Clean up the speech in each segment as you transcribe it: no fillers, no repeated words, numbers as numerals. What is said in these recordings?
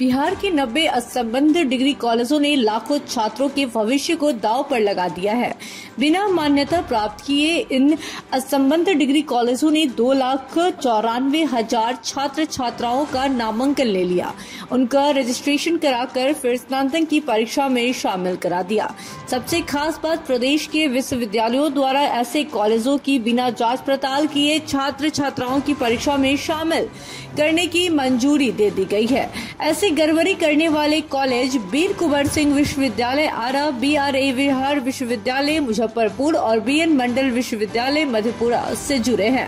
बिहार के 90 असंबद्ध डिग्री कॉलेजों ने लाखों छात्रों के भविष्य को दांव पर लगा दिया है। बिना मान्यता प्राप्त किए इन असंबद्ध डिग्री कॉलेजों ने 2,94,000 छात्र छात्राओं का नामांकन ले लिया, उनका रजिस्ट्रेशन कराकर फिर स्नातक की परीक्षा में शामिल करा दिया। सबसे खास बात, प्रदेश के विश्वविद्यालयों द्वारा ऐसे कॉलेजों की बिना जांच पड़ताल किए छात्र छात्राओं की परीक्षा में शामिल करने की मंजूरी दे दी गई है। ऐसे गड़बड़ी करने वाले कॉलेज वीर कुंवर सिंह विश्वविद्यालय आरा, BRA बिहार विश्वविद्यालय मुजफ्फरपुर और BN मंडल विश्वविद्यालय मधेपुरा से जुड़े हैं।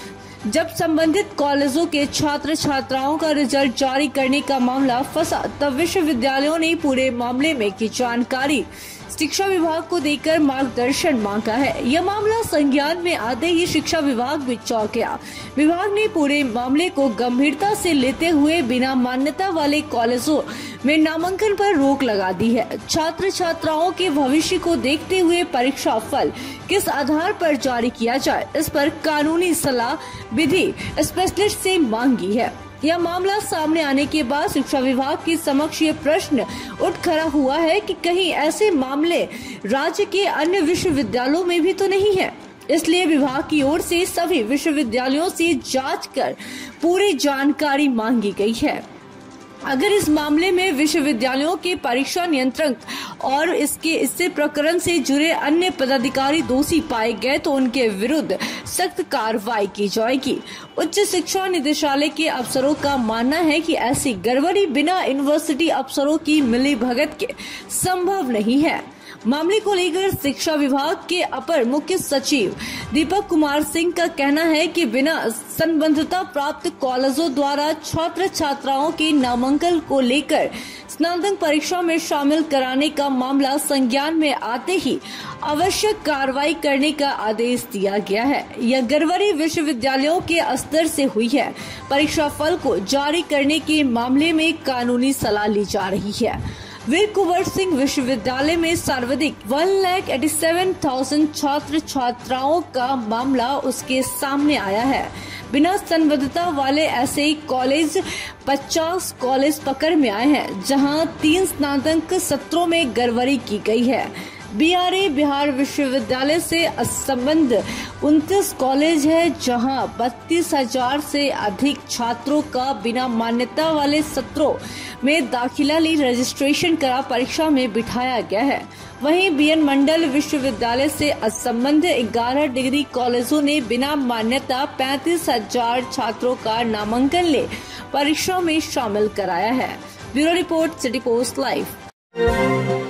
जब संबंधित कॉलेजों के छात्र छात्राओं का रिजल्ट जारी करने का मामला फंसा, तब विश्वविद्यालयों ने पूरे मामले में की जानकारी शिक्षा विभाग को देकर मार्गदर्शन मांगा है। यह मामला संज्ञान में आते ही शिक्षा विभाग भी चौंक गया। विभाग ने पूरे मामले को गंभीरता से लेते हुए बिना मान्यता वाले कॉलेजों में नामांकन पर रोक लगा दी है। छात्र छात्राओं के भविष्य को देखते हुए परीक्षा फल किस आधार पर जारी किया जाए, इस पर कानूनी सलाह विधि स्पेशलिस्ट से मांगी है। यह मामला सामने आने के बाद शिक्षा विभाग के समक्ष ये प्रश्न उठ खड़ा हुआ है कि कहीं ऐसे मामले राज्य के अन्य विश्वविद्यालयों में भी तो नहीं है। इसलिए विभाग की ओर से सभी विश्वविद्यालयों से जांच कर पूरी जानकारी मांगी गई है। अगर इस मामले में विश्वविद्यालयों के परीक्षा नियंत्रक और इससे प्रकरण से जुड़े अन्य पदाधिकारी दोषी पाए गए तो उनके विरुद्ध सख्त कार्रवाई की जाएगी। उच्च शिक्षा निदेशालय के अफसरों का मानना है कि ऐसी गड़बड़ी बिना यूनिवर्सिटी अफसरों की मिलीभगत के संभव नहीं है। मामले को लेकर शिक्षा विभाग के अपर मुख्य सचिव दीपक कुमार सिंह का कहना है कि बिना संबद्धता प्राप्त कॉलेजों द्वारा छात्र छात्राओं के नामांकन को लेकर स्नातक परीक्षा में शामिल कराने का मामला संज्ञान में आते ही आवश्यक कार्रवाई करने का आदेश दिया गया है। यह गड़बड़ी विश्वविद्यालयों के स्तर से हुई है। परीक्षा फल को जारी करने के मामले में कानूनी सलाह ली जा रही है। वीर कुंवर सिंह विश्वविद्यालय में सर्वाधिक 1,87,000 छात्र छात्राओं का मामला उसके सामने आया है। बिना संबद्धता वाले ऐसे कॉलेज 50 कॉलेज पकड़ में आए हैं, जहां 3 स्नातक सत्रों में गड़बड़ी की गई है। BRA बिहार विश्वविद्यालय से असंबद्ध 29 कॉलेज है, जहां 32,000 से अधिक छात्रों का बिना मान्यता वाले सत्रों में दाखिला ली रजिस्ट्रेशन करा परीक्षा में बिठाया गया है। वहीं BN मंडल विश्वविद्यालय से असंबद्ध 11 डिग्री कॉलेजों ने बिना मान्यता 35,000 छात्रों का नामांकन ले परीक्षा में शामिल कराया है। Bureau report, city post live.